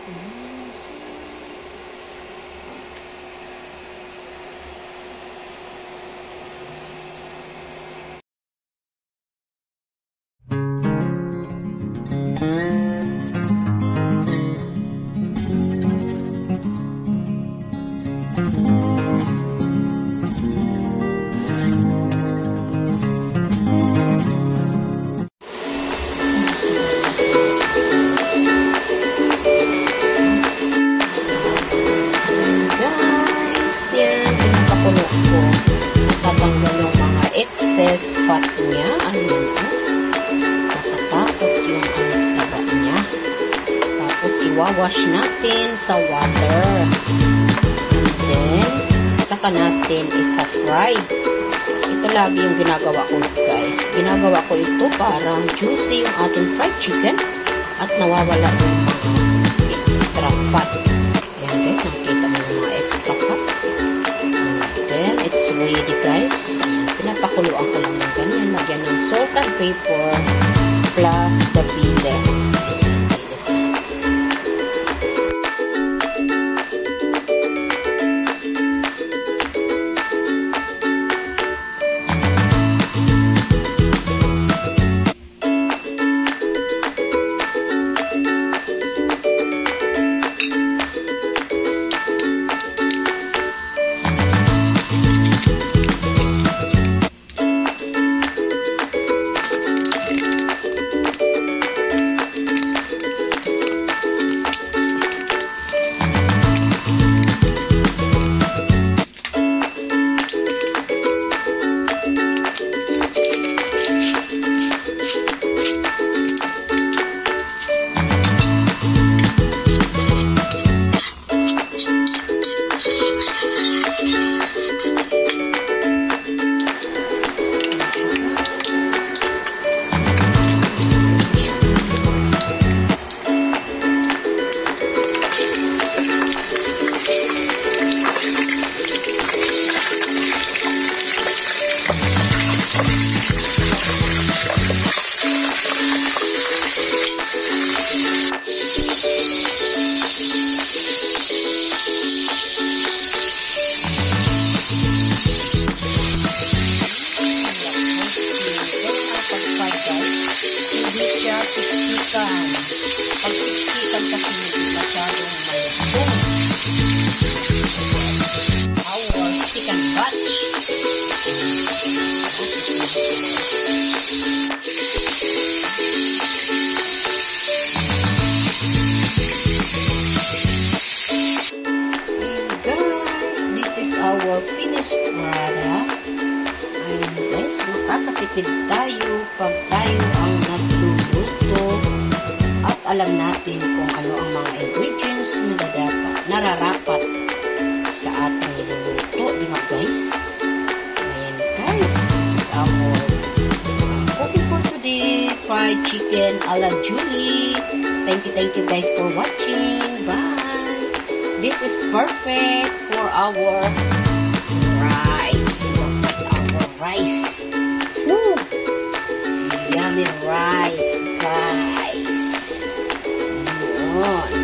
Fat niya, nakatakot yung taba niya. Tapos iwawash natin sa water, and then saka natin ipa-fry. Ito lagi yung ginagawa ko, guys. Ginagawa ko ito parang juicy yung ating fried chicken at nawawala yung mga extra fat. Ayan guys, nakikita mo yung mga extra fat. And then it's ready, guys. Pinapakuluan ko lang ng ganyan. Lagyan ng salt and pepper plus the bile. Pag-siksikan kasi hindi masyadong malutong. Our second batch. And guys, this is our finished product. And guys, makakatipid tayo pag tayo ang nagluluto. At alam natin kung ano ang mga ingredients na nararapat sa ating niluluto, di ba guys? Ayan guys, this is our cooking for today, fried chicken a la Julie. Thank you guys for watching. Bye! This is perfect for our rice. Look at our rice. Woo! Yummy rice, guys. Yun.